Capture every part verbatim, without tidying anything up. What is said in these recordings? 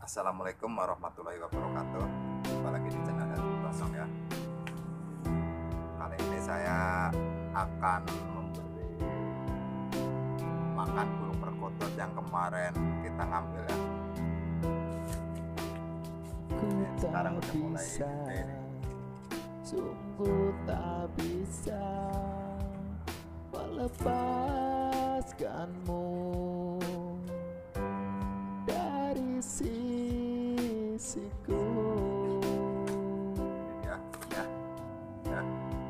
Assalamualaikum warahmatullahi wabarakatuh. Jumpa lagi di channel Kosong ya. Kali ini saya akan memberi makan burung perkutut yang kemarin kita ngambil ya. Ini sekarang udah mulai gede nih. Sungguh tak bisa melepaskanmu dari sisiku. Ya, ya, ya.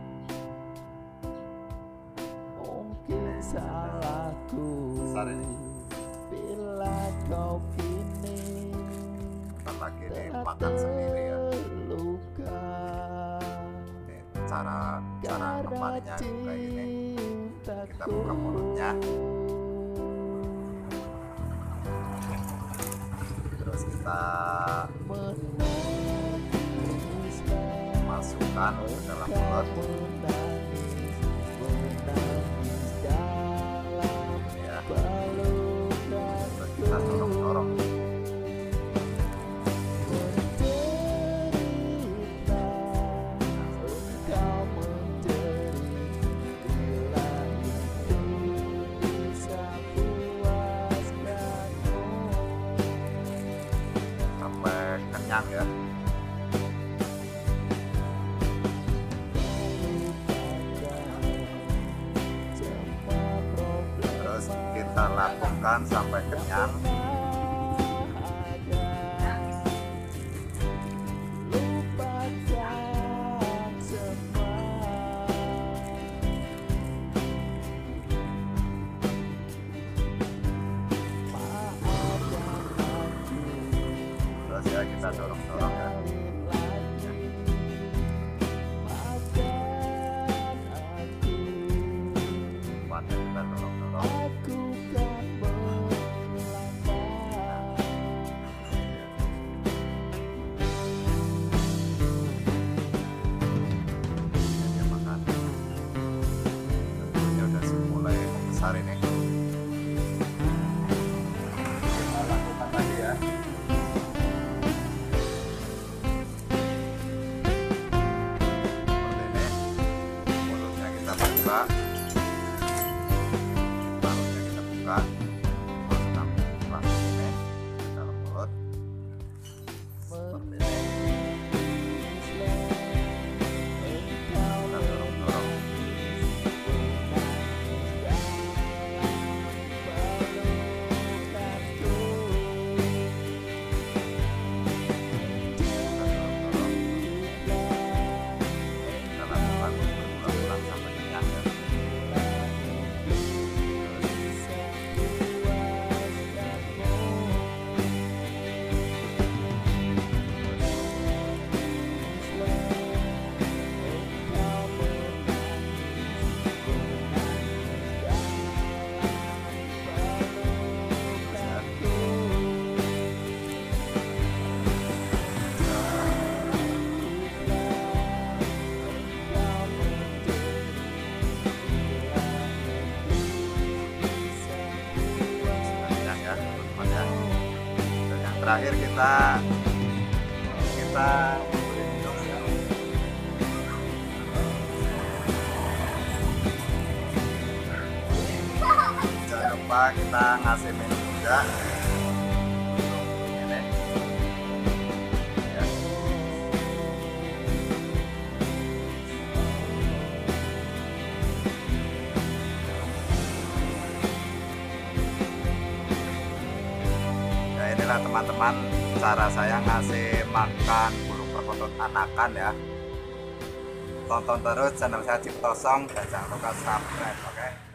Mungkin salahku Besar ini. bila kau kini Bentar lagi nih makan sendiri ya. terluka. Ini cara cara kembalinya kayak gini. Kita buka mulutnya. Terus kita masukkan ke dalam mulut ya. Terus kita dorong-dorong. Sampai kenyang ya. Terus kita lakukan sampai kenyang. Terus ya kita dorong-dorong ya. Kuatnya kita dorong-dorong. Dia makan. Tentunya udah mulai membesar ini. Kita lakukan lagi ya. Seperti ini. Mulutnya kita buka. Mulutnya kita buka. Masukkan plastik ini ke dalam mulut. Seperti ini. Kita dorong-dorong. Kita lakukan berulang-ulang sampai kenyang ya. Kenyang ya teman-teman ya. Dan yang terakhir kita kita beri minum ya. Jangan lupa kita ngasih minum juga. Ini ya. Ya inilah teman-teman cara saya ngasih makan burung perkutut anakan ya. Tonton terus channel saya Ciptosong dan jangan lupa subscribe, oke?